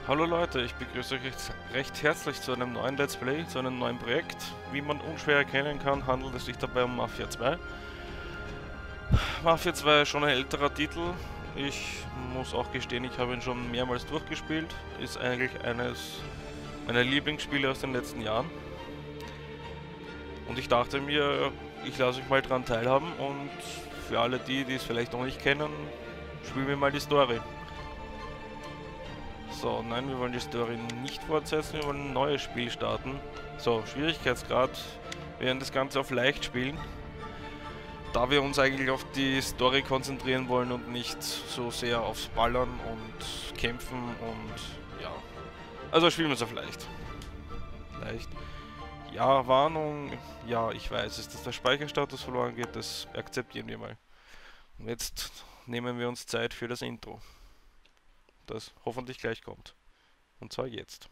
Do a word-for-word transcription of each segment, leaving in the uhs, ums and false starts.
Hallo Leute, ich begrüße euch recht, recht herzlich zu einem neuen Let's Play, zu einem neuen Projekt. Wie man unschwer erkennen kann, handelt es sich dabei um Mafia zwei. Mafia zwei ist schon ein älterer Titel. Ich muss auch gestehen, ich habe ihn schon mehrmals durchgespielt. Ist eigentlich eines meiner Lieblingsspiele aus den letzten Jahren. Und ich dachte mir, ich lasse euch mal dran teilhaben und für alle die, die es vielleicht noch nicht kennen, spielen wir mal die Story. So, nein, wir wollen die Story nicht fortsetzen, wir wollen ein neues Spiel starten. So, Schwierigkeitsgrad, wir werden das Ganze auf leicht spielen, da wir uns eigentlich auf die Story konzentrieren wollen und nicht so sehr aufs Ballern und Kämpfen und ja. Also spielen wir es auf leicht. Leicht. Ja, Warnung, ja, ich weiß es, dass der Speicherstatus verloren geht, das akzeptieren wir mal. Und jetzt nehmen wir uns Zeit für das Intro, das hoffentlich gleich kommt. Und zwar jetzt.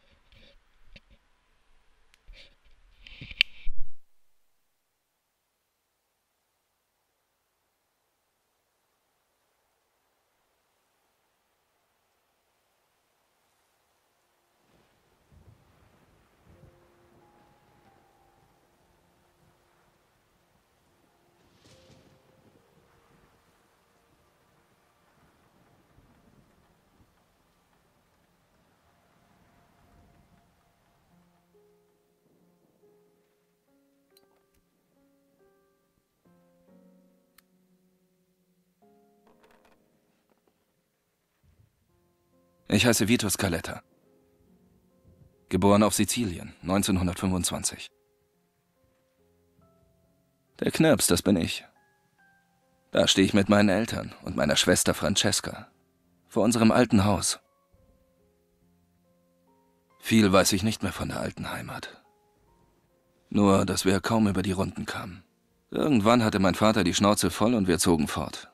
Ich heiße Vito Scaletta. Geboren auf Sizilien, neunzehnhundertfünfundzwanzig. Der Knirps, das bin ich. Da stehe ich mit meinen Eltern und meiner Schwester Francesca vor unserem alten Haus. Viel weiß ich nicht mehr von der alten Heimat. Nur, dass wir kaum über die Runden kamen. Irgendwann hatte mein Vater die Schnauze voll und wir zogen fort.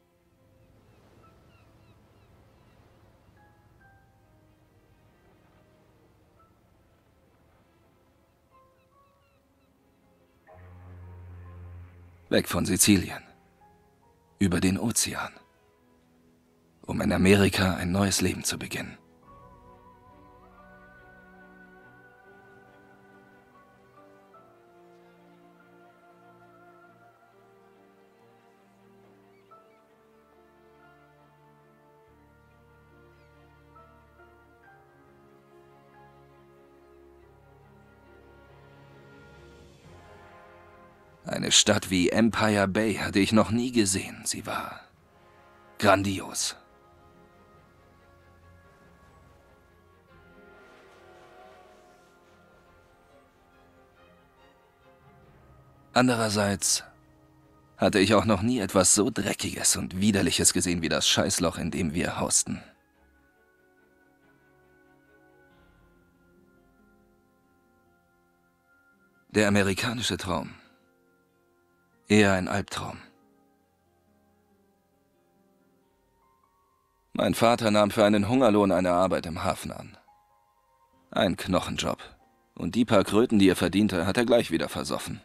Weg von Sizilien. Über den Ozean. Um in Amerika ein neues Leben zu beginnen. Eine Stadt wie Empire Bay hatte ich noch nie gesehen. Sie war grandios. Andererseits hatte ich auch noch nie etwas so Dreckiges und Widerliches gesehen wie das Scheißloch, in dem wir hausten. Der amerikanische Traum. Eher ein Albtraum. Mein Vater nahm für einen Hungerlohn eine Arbeit im Hafen an. Ein Knochenjob. Und die paar Kröten, die er verdiente, hat er gleich wieder versoffen.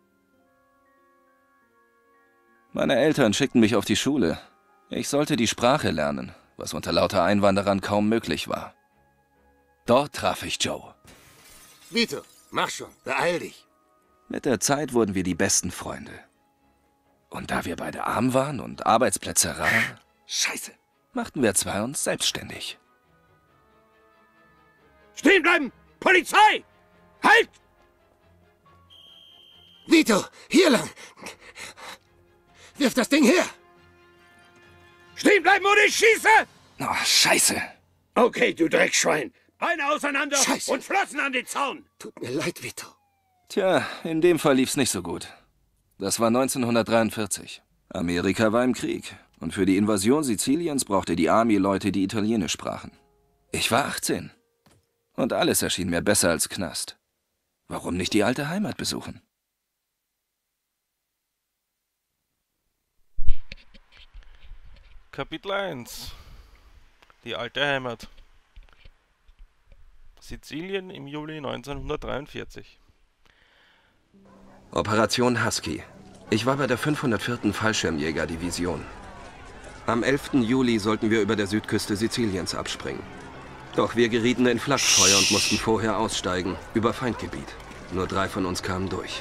Meine Eltern schickten mich auf die Schule. Ich sollte die Sprache lernen, was unter lauter Einwanderern kaum möglich war. Dort traf ich Joe. Vito, mach schon, beeil dich. Mit der Zeit wurden wir die besten Freunde. Und da wir beide arm waren und Arbeitsplätze rar, Scheiße. machten wir zwei uns selbstständig. Stehen bleiben! Polizei! Halt! Vito, hier lang! Wirf das Ding her! Stehen bleiben oder ich schieße! Oh, Scheiße! Okay, du Dreckschwein. Beine auseinander Scheiße. und Flossen an den Zaun. Tut mir leid, Vito. Tja, in dem Fall lief's nicht so gut. Das war neunzehnhundertdreiundvierzig. Amerika war im Krieg. Und für die Invasion Siziliens brauchte die Army Leute, die Italienisch sprachen. Ich war achtzehn. Und alles erschien mir besser als Knast. Warum nicht die alte Heimat besuchen? Kapitel eins. Die alte Heimat. Sizilien im Juli neunzehnhundertdreiundvierzig. Operation Husky. Ich war bei der fünfhundertvierten Fallschirmjäger-Division. Am elften Juli sollten wir über der Südküste Siziliens abspringen. Doch wir gerieten in Flakfeuer und mussten vorher aussteigen, über Feindgebiet. Nur drei von uns kamen durch.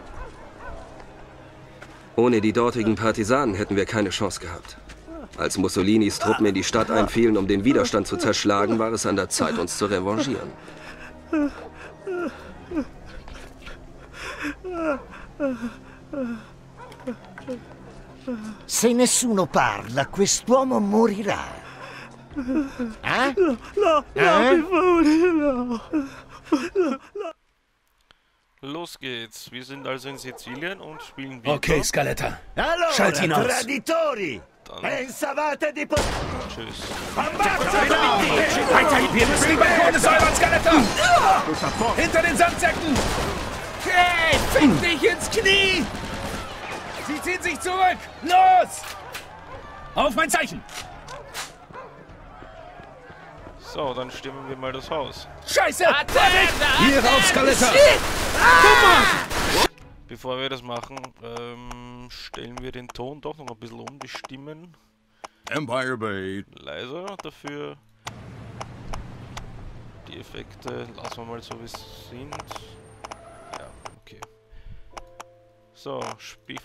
Ohne die dortigen Partisanen hätten wir keine Chance gehabt. Als Mussolinis Truppen in die Stadt einfielen, um den Widerstand zu zerschlagen, war es an der Zeit, uns zu revanchieren. Se nessuno parla, quest'uomo morirà. Eh? No, no, Eh? no, no. Los geht's. Wir sind also in Sizilien und spielen wieder. Okay, Scaletta. Allora, Schalt ihn aus. traditori! Dann Pensavate di poter... tschüss. Weiter, wir müssen die Balkone säubern, Scaletta! Hinter den Sandsäcken! Hey, fick dich ins Knie! Sie ziehen sich zurück! Los! Auf mein Zeichen! So, dann stimmen wir mal das Haus. Scheiße! Hier rauf, Scaletta! Bevor wir das machen, ähm, stellen wir den Ton doch noch ein bisschen um, die Stimmen Empire Bay. leiser, dafür die Effekte lassen wir mal so wie es sind. Ja, okay. So, Spiel.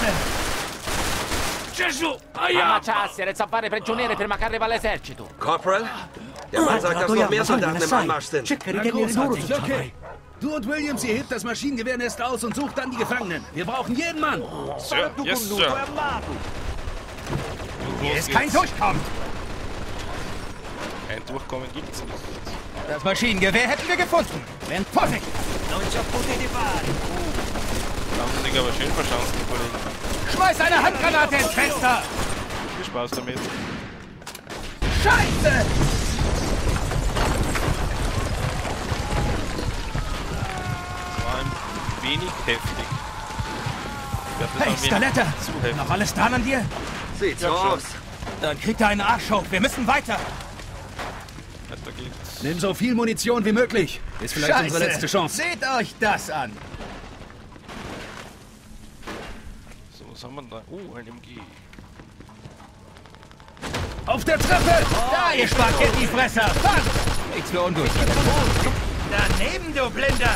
Gesù! Ammacciarsi, era zappare prigioniere prima che arriva l'esercito. Corporal? Der Mann sagt, dass noch mehr Soldaten im Anmarsch sind. Cerca di Na, tenere duro großartig, se ce la okay. Du und Williams, ihr hebt das Maschinengewehernest aus und sucht dann die Gefangenen. Wir brauchen jeden Mann. Sir, yes, Sir. Hier ist kein Durchkommen. Ein Durchkommen gibt's nicht. Das Maschinengewehr hätten wir gefunden. Wenn Vorsicht! Non ci potete fare. Da haben sie sich aber schön verschanzt, die Kollegen. Schmeiß eine Handgranate ins Fenster! Viel Spaß damit. Scheiße! War ein wenig heftig. Ich glaub, das Hey, war ein wenig Scaletta! zu heftig. Noch alles dran an dir? Sieht so aus. Dann kriegt er einen Arsch hoch. Wir müssen weiter. Weiter geht's. Nimm so viel Munition wie möglich. Ist vielleicht Scheiße. unsere letzte Chance. Seht euch das an. So, was haben wir da? Oh, ein M G. Auf der Treppe! Da, ihr Spaghetti Fresser! Fang! Nichts für ungut. Daneben, du Blinder!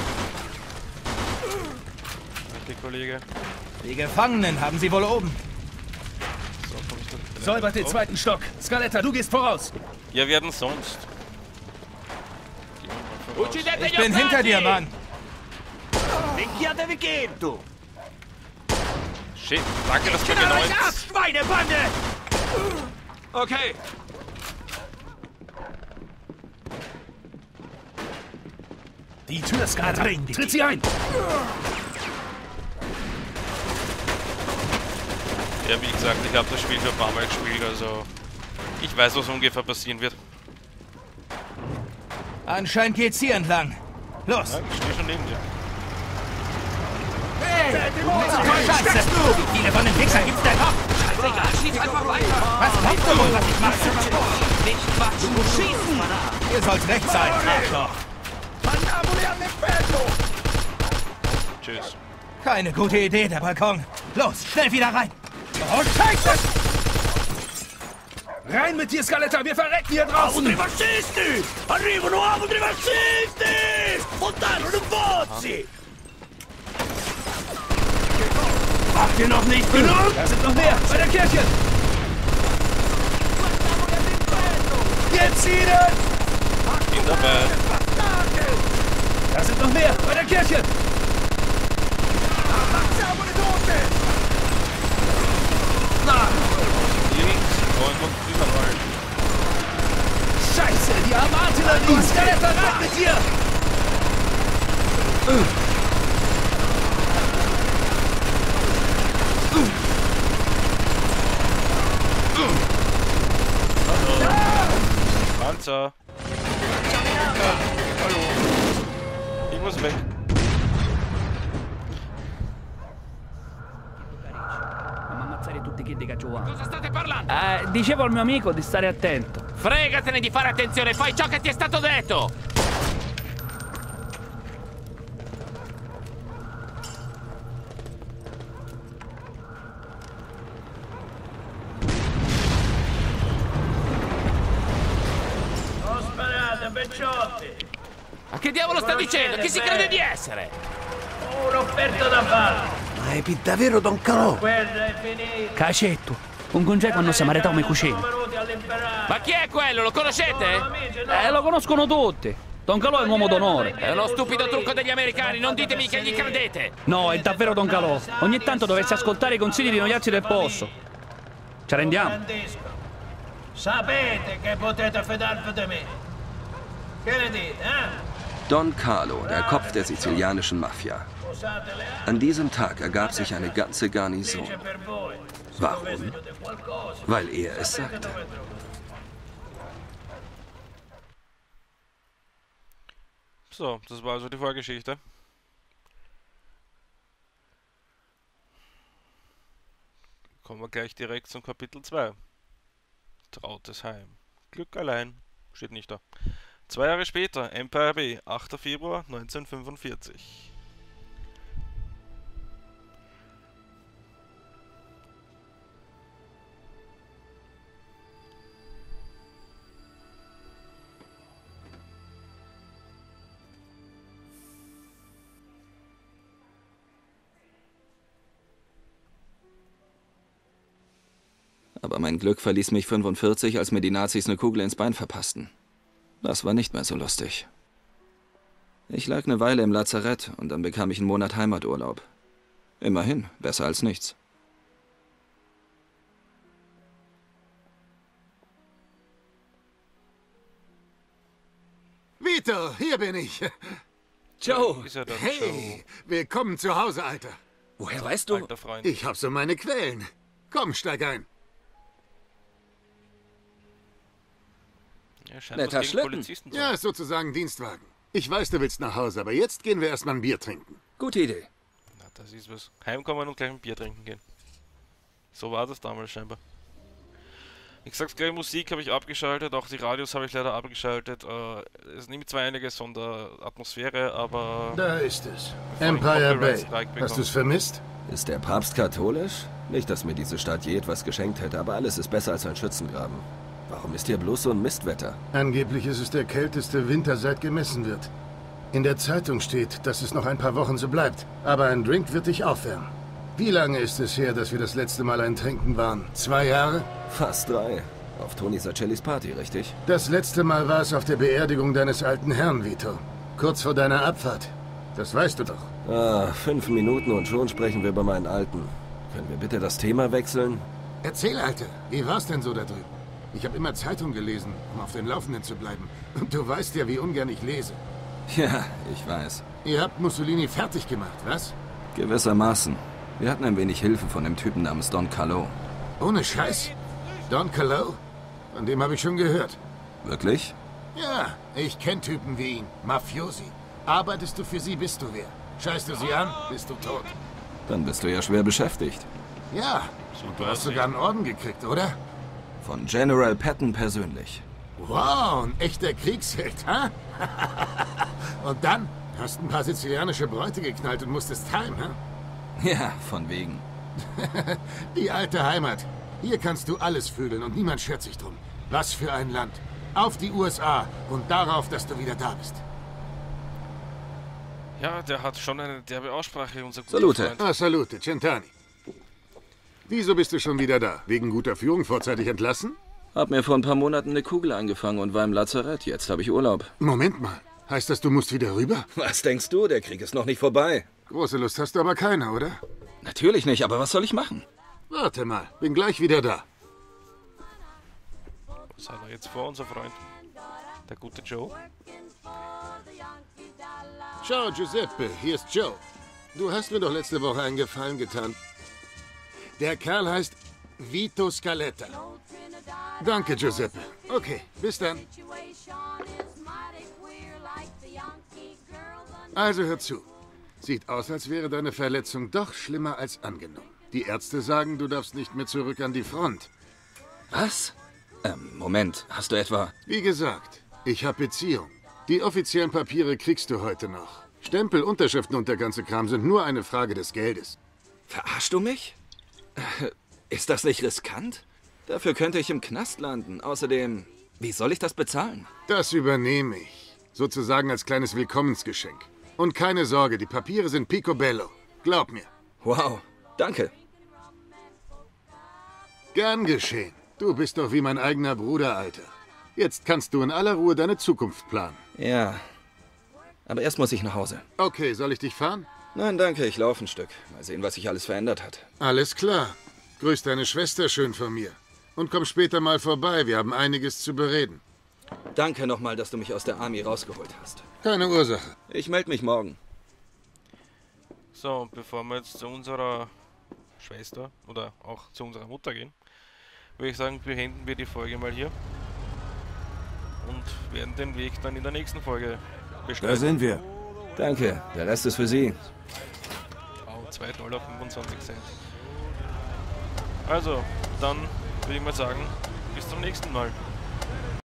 Danke, Kollege. Die Gefangenen haben sie wohl oben. So, komm ich da. Säubert den drauf? zweiten Stock. Scaletta, du gehst voraus. Ja, werden sonst. Gehen wir mal voraus. Uccidete Ich gli bin hinter ottati! dir, Mann. Picchiatevi chiedo! Shit, danke, dass du mir Euch ab, genau. Schweinebande! Okay. Die Tür, Scaletta. Tritt sie ein. Ja, wie gesagt, ich habe das Spiel schon ein paar Mal gespielt, also ich weiß, was ungefähr passieren wird. Anscheinend geht's hier entlang. Los. Ja, ich stehe schon neben dir. Scheiße! Wie viele von den Wichsern gibt's denn noch? Schieß einfach weiter! Was kommt denn wohl, was ich mache? Nicht quatschen, schießen! Ihr sollt recht sein, Arschloch. Tschüss. Keine gute Idee, der Balkon. Los, schnell wieder rein. Oh, Scheiße! Rein mit dir, Scaletta, wir verrecken hier draußen! Altri fascisti! Arrivano altri fascisti! Fontano di Bozzi! Macht ihr noch nicht genug? Da sind noch mehr, bei der Kirche! Jetzt ihnen! Bin dabei. Da sind noch mehr, bei der Kirche! Links, und und überall. Scheiße, die haben Artillerie! Scaletta, rein mit dir! Panzer. Hallo. Ich muss weg. Ammazzare tutti quelli che giovano. Cosa state parlando? Eh, dicevo al mio amico di stare attento. Fregatene di fare attenzione, fai ciò che ti è stato detto! Becciotti! Ma che diavolo sta dicendo? Chi si crede di essere? Un'offerta da fare! Ma è davvero Don Calò? Guerra è finita! Cacetto, un congeco quando siamo arretato come cucina. Ma chi è quello? Lo conoscete? Eh, lo conoscono tutti. Don Calò è un uomo d'onore. È uno stupido trucco degli americani, non ditemi che gli credete! No, è davvero Don Calò. Ogni tanto dovresti ascoltare i consigli di noiazzi del posto. Ci rendiamo? Sapete che potete fidarvi di me. Che ne dite, eh? Don Carlo, der Kopf der sizilianischen Mafia. An diesem Tag ergab sich eine ganze Garnison. Warum? Weil er es sagte. So, das war also die Vorgeschichte. Kommen wir gleich direkt zum Kapitel zwei. Trautes Heim. Glück allein. Steht nicht da. Zwei Jahre später, Empire Bay, achter Februar neunzehnhundertfünfundvierzig. Aber mein Glück verließ mich fünfundvierzig, als mir die Nazis eine Kugel ins Bein verpassten. Das war nicht mehr so lustig. Ich lag eine Weile im Lazarett und dann bekam ich einen Monat Heimaturlaub. Immerhin, besser als nichts. Vito, hier bin ich. Joe! Ist er dann Hey, willkommen zu Hause, Alter. Woher weißt Joe, du? alter Freund. Ich hab so meine Quellen. Komm, steig ein. Ja, scheint Netter was gegen Schlitten. Polizisten zu Ja, ist sozusagen Dienstwagen. Ich weiß, du willst nach Hause, aber jetzt gehen wir erstmal ein Bier trinken. Gute Idee. Na, das ist was. Heimkommen und gleich ein Bier trinken gehen. So war das damals scheinbar. Ich sag's gleich, Musik habe ich abgeschaltet, auch die Radios habe ich leider abgeschaltet. Äh, es nimmt zwar einiges von der Atmosphäre, aber... Da ist es. Bevor ich Empire Bay. Copyright Strike bekomme. Hast du es vermisst? Ist der Papst katholisch? Nicht, dass mir diese Stadt je etwas geschenkt hätte, aber alles ist besser als ein Schützengraben. Warum ist hier bloß so ein Mistwetter? Angeblich ist es der kälteste Winter, seit gemessen wird. In der Zeitung steht, dass es noch ein paar Wochen so bleibt. Aber ein Drink wird dich aufwärmen. Wie lange ist es her, dass wir das letzte Mal ein Trinken waren? Zwei Jahre? Fast drei. Auf Tony Sacellis Party, richtig? Das letzte Mal war es auf der Beerdigung deines alten Herrn, Vito. Kurz vor deiner Abfahrt. Das weißt du doch. Ah, fünf Minuten und schon sprechen wir über meinen Alten. Können wir bitte das Thema wechseln? Erzähl, Alter. Wie war's denn so da drüben? Ich habe immer Zeitung gelesen, um auf den Laufenden zu bleiben. Und du weißt ja, wie ungern ich lese. Ja, ich weiß. Ihr habt Mussolini fertig gemacht, was? Gewissermaßen. Wir hatten ein wenig Hilfe von dem Typen namens Don Calò. Ohne Scheiß? Don Calò? Von dem habe ich schon gehört. Wirklich? Ja, ich kenne Typen wie ihn. Mafiosi. Arbeitest du für sie, bist du wer. Scheißt du sie an, bist du tot. Dann bist du ja schwer beschäftigt. Ja, und du hast sogar einen Orden gekriegt, oder? Von General Patton persönlich. Wow, ein echter Kriegsheld, ha? Und dann hast ein paar sizilianische Bräute geknallt und musstest heim, ha? Ja, von wegen. Die alte Heimat. Hier kannst du alles fühlen und niemand schert sich drum. Was für ein Land. Auf die U S A und darauf, dass du wieder da bist. Ja, der hat schon eine derbe Aussprache, unser guter Salute. Freund. Ah, salute, Centani. Wieso bist du schon wieder da? Wegen guter Führung vorzeitig entlassen? Hab mir vor ein paar Monaten eine Kugel angefangen und war im Lazarett. Jetzt habe ich Urlaub. Moment mal. Heißt das, du musst wieder rüber? Was denkst du? Der Krieg ist noch nicht vorbei. Große Lust hast du aber keine, oder? Natürlich nicht, aber was soll ich machen? Warte mal, bin gleich wieder da. Was hat er jetzt vor, unser Freund? Der gute Joe? Ciao, Giuseppe, hier ist Joe. Du hast mir doch letzte Woche einen Gefallen getan. Der Kerl heißt Vito Scaletta. Danke, Giuseppe. Okay, bis dann. Also hör zu. Sieht aus, als wäre deine Verletzung doch schlimmer als angenommen. Die Ärzte sagen, du darfst nicht mehr zurück an die Front. Was? Ähm, Moment. Hast du etwa... Wie gesagt, ich habe Beziehung. Die offiziellen Papiere kriegst du heute noch. Stempel, Unterschriften und der ganze Kram sind nur eine Frage des Geldes. Verarschst du mich? Äh, Ist das nicht riskant? Dafür könnte ich im Knast landen. Außerdem, Wie soll ich das bezahlen? Das übernehme ich. Sozusagen als kleines Willkommensgeschenk. Und keine Sorge, die Papiere sind picobello. Glaub mir. Wow, danke. Gern geschehen. Du bist doch wie mein eigener Bruder, Alter. Jetzt kannst du in aller Ruhe deine Zukunft planen. Ja. Aber erst muss ich nach Hause. Okay, soll ich dich fahren? Nein, danke, ich laufe ein Stück. Mal sehen, was sich alles verändert hat. Alles klar. Grüß deine Schwester schön von mir. Und komm später mal vorbei, wir haben einiges zu bereden. Danke nochmal, dass du mich aus der Army rausgeholt hast. Keine Ursache. Ich melde mich morgen. So, bevor wir jetzt zu unserer Schwester oder auch zu unserer Mutter gehen, würde ich sagen, beenden wir die Folge mal hier. Und werden den Weg dann in der nächsten Folge bestreiten. Da sind wir. Danke, der Rest ist für Sie. Wow, zwei Dollar fünfundzwanzig Cent. Also, dann würde ich mal sagen, bis zum nächsten Mal.